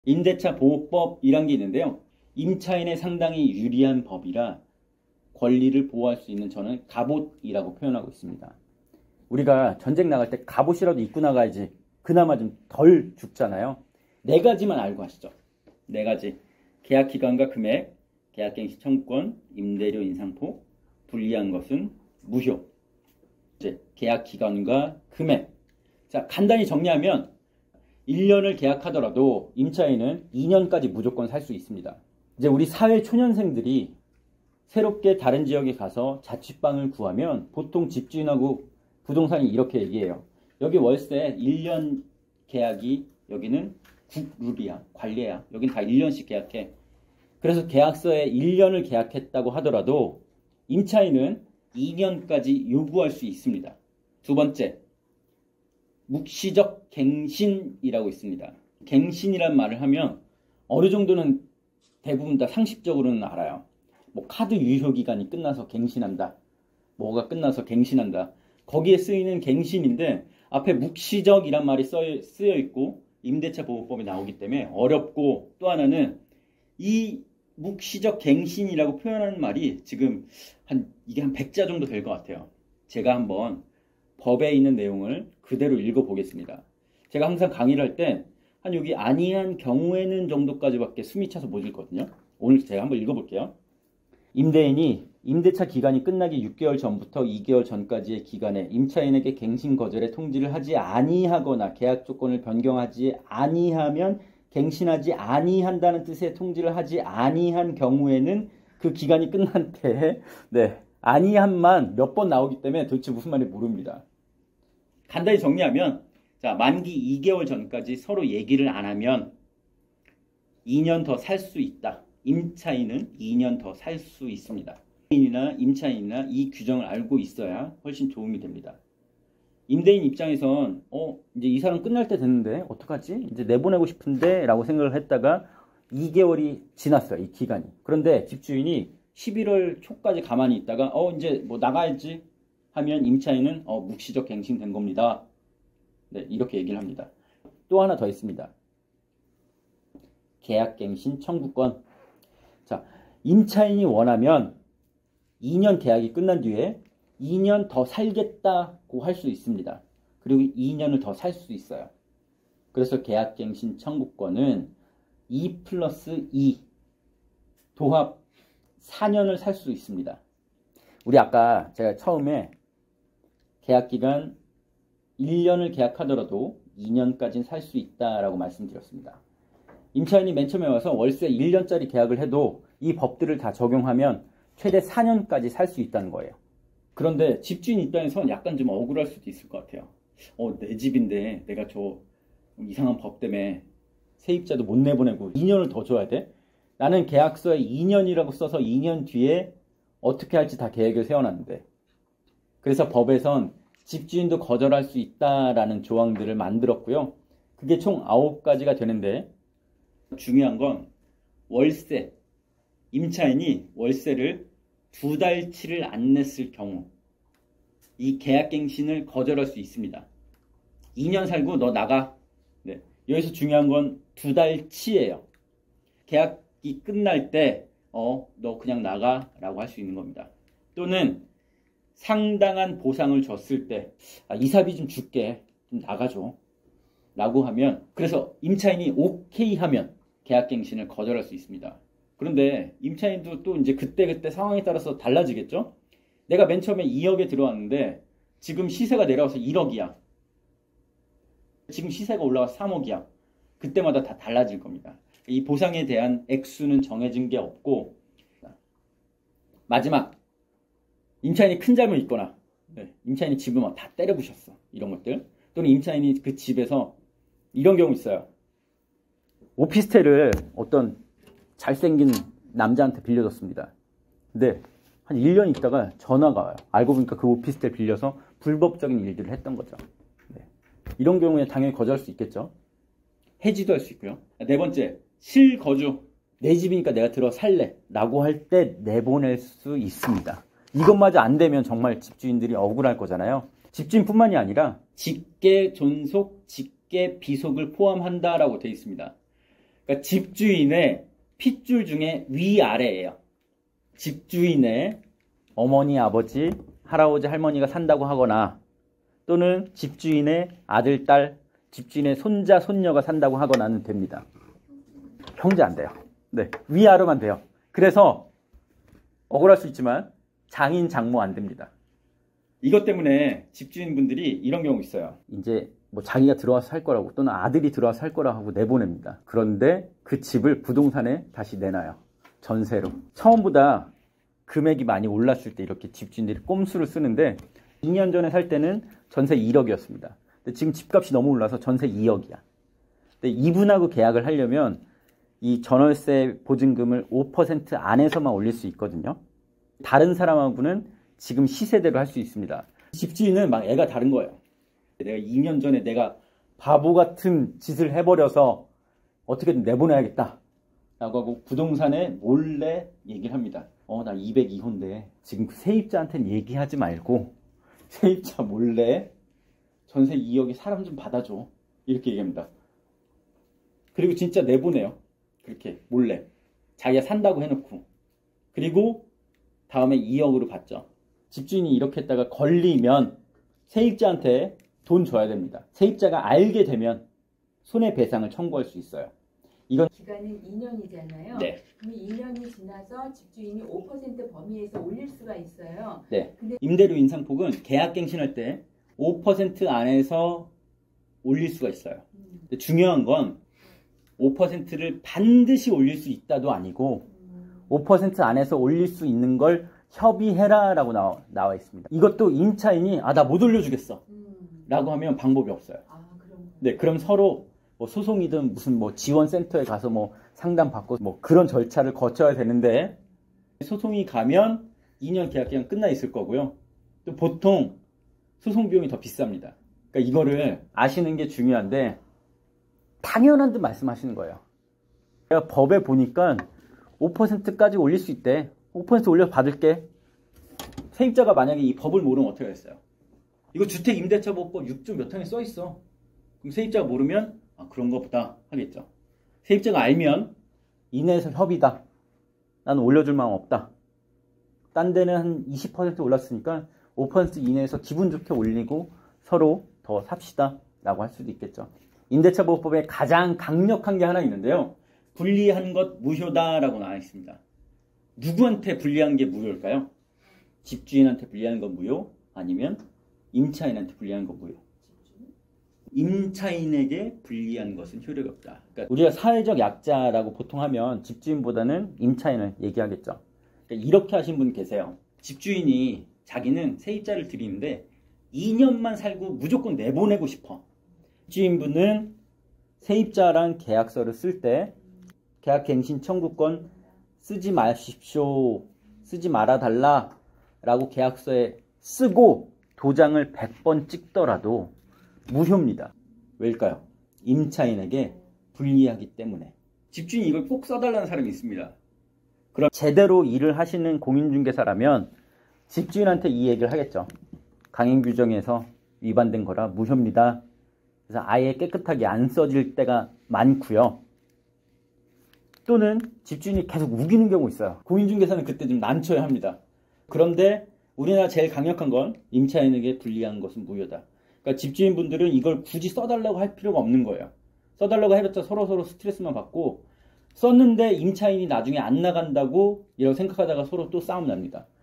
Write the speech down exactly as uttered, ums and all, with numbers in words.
임대차 보호법이란 게 있는데요. 임차인에 상당히 유리한 법이라 권리를 보호할 수 있는 저는 갑옷이라고 표현하고 있습니다. 우리가 전쟁 나갈 때 갑옷이라도 입고 나가야지 그나마 좀 덜 죽잖아요. 네 가지만 알고 하시죠. 네 가지. 계약기간과 금액, 계약갱신 청구권, 임대료 인상폭, 불리한 것은 무효. 이제 계약기간과 금액. 자, 간단히 정리하면 일 년을 계약하더라도 임차인은 이 년까지 무조건 살 수 있습니다. 이제 우리 사회 초년생들이 새롭게 다른 지역에 가서 자취방을 구하면 보통 집주인하고 부동산이 이렇게 얘기해요. 여기 월세 일 년 계약이 여기는 국룰이야, 관례야. 여긴 다 일 년씩 계약해. 그래서 계약서에 일 년을 계약했다고 하더라도 임차인은 이 년까지 요구할 수 있습니다. 두 번째, 묵시적 갱신이라고 있습니다. 갱신이란 말을 하면 어느 정도는 대부분 다 상식적으로는 알아요. 뭐 카드 유효기간이 끝나서 갱신한다. 뭐가 끝나서 갱신한다. 거기에 쓰이는 갱신인데 앞에 묵시적이란 말이 쓰여 있고 임대차 보호법에 나오기 때문에 어렵고, 또 하나는 이 묵시적 갱신이라고 표현하는 말이 지금 한 이게 한 백 자 정도 될 것 같아요. 제가 한번 법에 있는 내용을 그대로 읽어보겠습니다. 제가 항상 강의를 할 때 한 여기 아니한 경우에는 정도까지밖에 숨이 차서 못 읽거든요. 오늘 제가 한번 읽어볼게요. 임대인이 임대차 기간이 끝나기 육 개월 전부터 이 개월 전까지의 기간에 임차인에게 갱신 거절의 통지를 하지 아니하거나 계약 조건을 변경하지 아니하면 갱신하지 아니한다는 뜻의 통지를 하지 아니한 경우에는 그 기간이 끝난 때에 네, 아니한만 몇 번 나오기 때문에 도대체 무슨 말인지 모릅니다. 간단히 정리하면 자, 만기 이 개월 전까지 서로 얘기를 안 하면 이 년 더 살 수 있다. 임차인은 이 년 더 살 수 있습니다. 임대인이나 임차인이나 이 규정을 알고 있어야 훨씬 도움이 됩니다. 임대인 입장에선 어 이제 이 사람 끝날 때 됐는데 어떡하지? 이제 내보내고 싶은데 라고 생각을 했다가 이 개월이 지났어요. 이 기간이. 그런데 집주인이 십일월 초까지 가만히 있다가 어 이제 뭐 나가야지 하면 임차인은 어 묵시적 갱신된 겁니다. 네, 이렇게 얘기를 합니다. 또 하나 더 있습니다. 계약갱신 청구권. 자, 임차인이 원하면 이 년 계약이 끝난 뒤에 이 년 더 살겠다고 할 수 있습니다. 그리고 이 년을 더 살 수 있어요. 그래서 계약갱신 청구권은 이 플러스 이 도합 사 년을 살 수 있습니다. 우리 아까 제가 처음에 계약기간 일 년을 계약하더라도 이 년까지는 살 수 있다라고 말씀드렸습니다. 임차인이 맨 처음에 와서 월세 일 년짜리 계약을 해도 이 법들을 다 적용하면 최대 사 년까지 살 수 있다는 거예요. 그런데 집주인 입장에선 약간 좀 억울할 수도 있을 것 같아요. 어, 내 집인데 내가 저 이상한 법 때문에 세입자도 못 내보내고 이 년을 더 줘야 돼? 나는 계약서에 이 년이라고 써서 이 년 뒤에 어떻게 할지 다 계획을 세워놨는데. 그래서 법에선 집주인도 거절할 수 있다라는 조항들을 만들었고요. 그게 총 아홉 가지가 되는데 중요한 건 월세. 임차인이 월세를 두 달치를 안 냈을 경우 이 계약갱신을 거절할 수 있습니다. 이 년 살고 너 나가. 네. 여기서 중요한 건 두 달치예요. 계약이 끝날 때 어, 너 그냥 나가 라고 할 수 있는 겁니다. 또는 상당한 보상을 줬을 때 아, 이사비 좀 줄게. 좀 나가줘. 라고 하면, 그래서 임차인이 오케이 하면 계약갱신을 거절할 수 있습니다. 그런데 임차인도 또 이제 그때그때 상황에 따라서 달라지겠죠? 내가 맨 처음에 이억에 들어왔는데 지금 시세가 내려와서 일억이야. 지금 시세가 올라와서 삼억이야. 그때마다 다 달라질 겁니다. 이 보상에 대한 액수는 정해진 게 없고, 마지막, 임차인이 큰 잘못 있거나 네, 임차인이 집을 막 다 때려 부셨어. 이런 것들. 또는 임차인이 그 집에서 이런 경우 있어요. 오피스텔을 어떤 잘생긴 남자한테 빌려줬습니다. 근데 한 일 년 있다가 전화가 와요. 알고 보니까 그 오피스텔 빌려서 불법적인 일들을 했던 거죠. 네. 이런 경우에 당연히 거절할 수 있겠죠. 해지도 할 수 있고요. 네 번째, 실거주. 내 집이니까 내가 들어 살래 라고 할 때 내보낼 수 있습니다. 이것마저 안 되면 정말 집주인들이 억울할 거잖아요. 집주인뿐만이 아니라 직계, 존속, 직계, 비속을 포함한다라고 되어 있습니다. 그러니까 집주인의 핏줄 중에 위아래예요. 집주인의 어머니, 아버지, 할아버지, 할머니가 산다고 하거나 또는 집주인의 아들, 딸, 집주인의 손자, 손녀가 산다고 하거나는 됩니다. 형제 안 돼요. 네, 위아래만 돼요. 그래서 억울할 수 있지만 장인, 장모 안 됩니다. 이것 때문에 집주인분들이 이런 경우 있어요. 이제 뭐 자기가 들어와서 살 거라고 또는 아들이 들어와서 살 거라고 하고 내보냅니다. 그런데 그 집을 부동산에 다시 내놔요. 전세로. 처음보다 금액이 많이 올랐을 때 이렇게 집주인들이 꼼수를 쓰는데 이 년 전에 살 때는 전세 일억이었습니다. 근데 지금 집값이 너무 올라서 전세 이억이야. 근데 이분하고 계약을 하려면 이 전월세 보증금을 오 퍼센트 안에서만 올릴 수 있거든요. 다른 사람하고는 지금 시세대로 할 수 있습니다. 집주인은 막 애가 다른 거예요. 내가 이 년 전에 내가 바보 같은 짓을 해버려서 어떻게든 내보내야겠다 라고 하고 부동산에 몰래 얘기를 합니다. 어, 나 이백이 호인데 지금 세입자한테는 얘기하지 말고 세입자 몰래 전세 이억에 사람 좀 받아줘. 이렇게 얘기합니다. 그리고 진짜 내보내요. 그렇게 몰래. 자기가 산다고 해놓고. 그리고 다음에 이억으로 받죠. 집주인이 이렇게 했다가 걸리면 세입자한테 돈 줘야 됩니다. 세입자가 알게 되면 손해배상을 청구할 수 있어요. 이건 기간은 이 년이잖아요. 네. 그럼 이 년이 지나서 집주인이 오 퍼센트 범위에서 올릴 수가 있어요. 네. 근데 임대료 인상폭은 계약갱신할 때 오 퍼센트 안에서 올릴 수가 있어요. 음. 근데 중요한 건 오 퍼센트를 반드시 올릴 수 있다도 아니고 음. 오 퍼센트 안에서 올릴 수 있는 걸 협의해라 라고 나와, 나와 있습니다. 이것도 임차인이 아, 나 못 올려주겠어 음. 라고 하면 방법이 없어요. 아, 그럼. 네, 그럼 서로 뭐 소송이든 무슨 뭐 지원센터에 가서 뭐 상담 받고 뭐 그런 절차를 거쳐야 되는데 소송이 가면 이 년 계약 기간 끝나 있을 거고요. 또 보통 소송 비용이 더 비쌉니다. 그러니까 이거를 아시는 게 중요한데 당연한 듯 말씀하시는 거예요. 제가 법에 보니까 오 퍼센트까지 올릴 수 있대. 오 퍼센트 올려 받을게. 세입자가 만약에 이 법을 모르면 어떻게 했어요? 이거 주택임대차보호법 육 조 몇 항에 써 있어. 그럼 세입자가 모르면 아, 그런 거 보다 하겠죠. 세입자가 알면 이내에서 협의다. 나는 올려줄 마음 없다. 딴 데는 한 이십 퍼센트 올랐으니까 오 퍼센트 이내에서 기분 좋게 올리고 서로 더 삽시다 라고 할 수도 있겠죠. 임대차보호법에 가장 강력한 게 하나 있는데요. 불리한 것 무효다라고 나와 있습니다. 누구한테 불리한 게 무효일까요? 집주인한테 불리한 건 무효? 아니면 임차인한테 불리한 건 무효? 임차인에게 불리한 것은 효력이 없다. 그러니까 우리가 사회적 약자라고 보통 하면 집주인보다는 임차인을 얘기하겠죠. 그러니까 이렇게 하신 분 계세요. 집주인이 자기는 세입자를 들이는데 이 년만 살고 무조건 내보내고 싶어. 집주인분은 세입자랑 계약서를 쓸 때 계약갱신 청구권 쓰지 마십시오. 쓰지 말아달라 라고 계약서에 쓰고 도장을 백 번 찍더라도 무효입니다. 왜일까요? 임차인에게 불리하기 때문에. 집주인이 이걸 꼭 써달라는 사람이 있습니다. 그럼 제대로 일을 하시는 공인중개사라면 집주인한테 이 얘기를 하겠죠. 강행규정에서 위반된 거라 무효입니다. 그래서 아예 깨끗하게 안 써질 때가 많고요. 또는 집주인이 계속 우기는 경우 있어요. 공인중개사는 그때 좀 난처해 합니다. 그런데 우리나라 제일 강력한 건 임차인에게 불리한 것은 무효다. 그러니까 집주인분들은 이걸 굳이 써달라고 할 필요가 없는 거예요. 써달라고 해봤자 서로서로 스트레스만 받고 썼는데 임차인이 나중에 안 나간다고 이라고 생각하다가 서로 또 싸움 납니다.